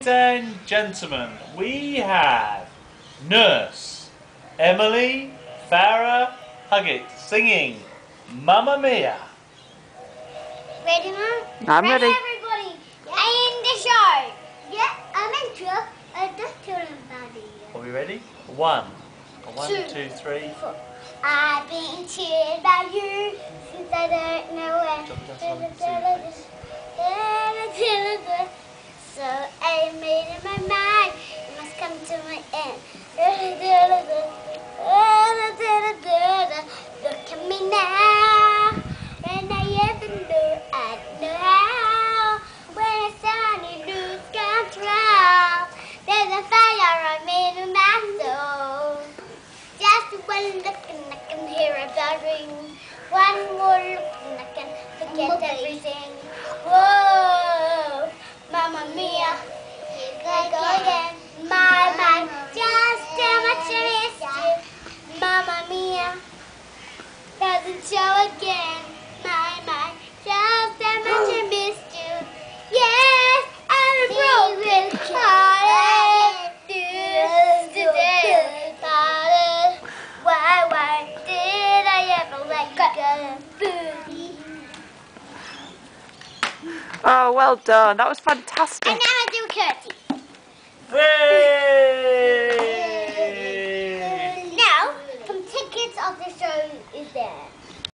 Ladies and gentlemen, we have Nurse Emily Farah Huggett singing Mamma Mia. Ready, Mum? I'm ready. Everybody, in the show. Yeah, I'm in trouble. Just tell them about it. Are we ready? One, two, three. Four. I've been cheated by you since I don't know when. So I made up my mind, it must come to my end. Look at me now, when I even know I know how. When I suddenly lose control, there's a fire I made in my soul. Just one look and I can hear a bell ring. One more look and I can forget everything. Whoa, Mamma Mia, here I go again. My mind, just how much I miss you. Mamma Mia, doesn't show again. My mind, just how much I missed you. Yes, I'm broken hearted. Why did I ever let you go? Oh, well done. That was fantastic. And now I do a curtsy. Hooray! Now, some tickets of the show is there.